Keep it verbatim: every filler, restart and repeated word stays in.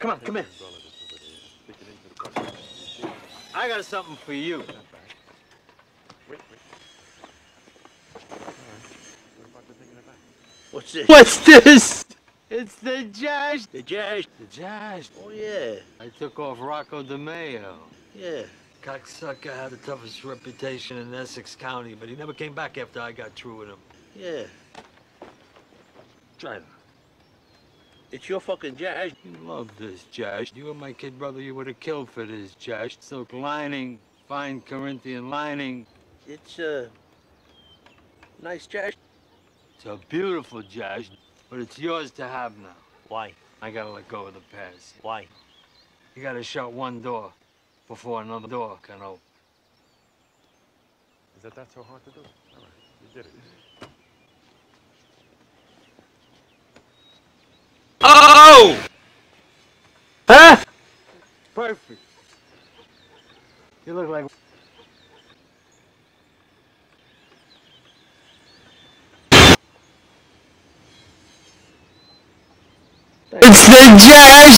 Come on, come here. I got something for you. Wait, wait. All right. What about the taking it back? What's this? What's this? It's the Jazz. The Jazz? The Jazz. Oh, yeah. I took off Rocco DeMeo. Yeah. Cocksucker had the toughest reputation in Essex County, but he never came back after I got through with him. Yeah. Try it. It's your fucking Jazz. You love this, Jazz. You and my kid brother, you would have killed for this, Jazz. Silk lining, fine Corinthian lining. It's, uh, nice Jazz. It's a beautiful Jazz, but it's yours to have now. Why? I gotta let go of the past. Why? You gotta shut one door before another door can open. Is that that so hard to do? All right, you did it. Oh! Huh? Perfect. You look like... It's the Jazz!